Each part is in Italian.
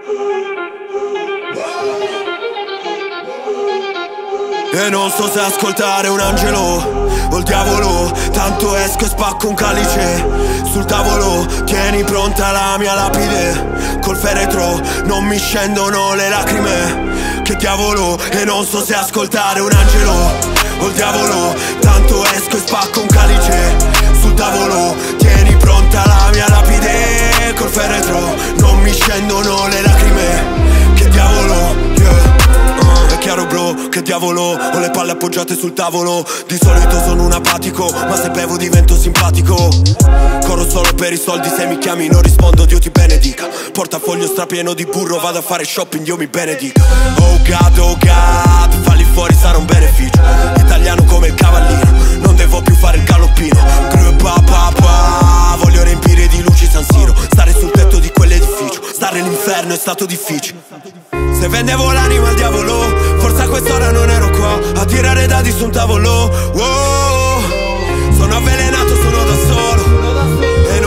E non so se ascoltare un angelo o il diavolo, tanto esco e spacco un calice sul tavolo. Tieni pronta la mia lapide, col feretro non mi scendono le lacrime. Che diavolo, e non so se ascoltare un angelo o il diavolo, tanto esco e spacco un calice sul tavolo. Tieni pronta la mia lapide, col feretro non mi scendono le lacrime. Che diavolo, yeah. È chiaro bro, che diavolo, ho le palle appoggiate sul tavolo. Di solito sono un apatico, ma se bevo divento simpatico. Corro solo per i soldi, se mi chiami non rispondo, Dio ti benedica. Portafoglio strapieno di burro, vado a fare shopping, Dio mi benedica. Oh God, falli fuori sarà un beneficio. Italiano come il cavallino, non devo più fare il galoppino. Voglio riempire di luci San Siro, stare sul tetto di quell'edificio. Stare all'inferno è stato difficile. Se vendevo l'anima al diavolo, forse a quest'ora non ero qua a tirare dadi su un tavolo. Wow, sono avvelenato, sono da solo. E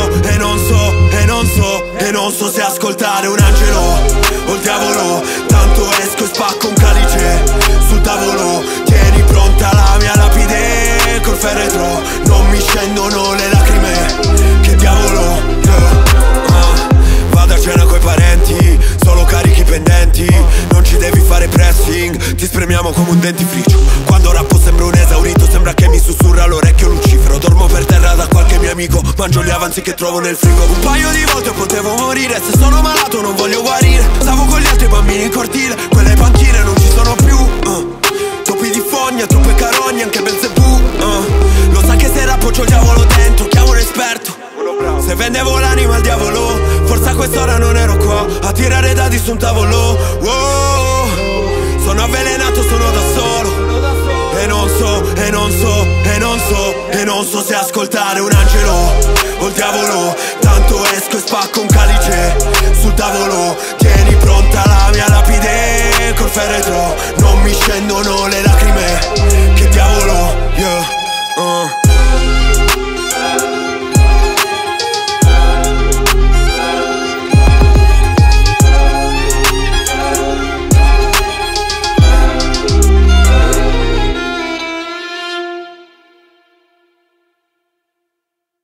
non so se ascoltare un angelo o il diavolo, tanto esco e spacco un calice sul tavolo. Tieni pronta la mia lapide, col feretro non mi scendono le lacrime. Che diavolo, yeah. Vado a cena coi parenti, solo carichi pendenti, non ci devi fare pressing, ti spremiamo come un dentifricio. Quando rappo sembro un esaurito, sembra che mi sussurra all'orecchio Lucifero. Dormo per terra da qualche mio amico, mangio gli avanzi che trovo nel frigo. Un paio di volte potevo morire, se sono malato non voglio guarire. Stavo con gli altri bambini in cortile, quelle panchine non ci sono più. Topi di fogna, troppe carogne, anche Belzebù. Lo sa che se rappo c'ho il diavolo dentro, chiamo un esperto. Se vendevo l'anima al diavolo, forse a quest'ora non ero qua a tirare dadi su un tavolo. Wow, sono avvelenato, sono da solo. E non so se ascoltare un angelo o il diavolo, tanto esco e spacco un calice sul tavolo. Tieni pronta la mia lapide, col feretro non mi scendono le lacrime. Che diavolo, yeah.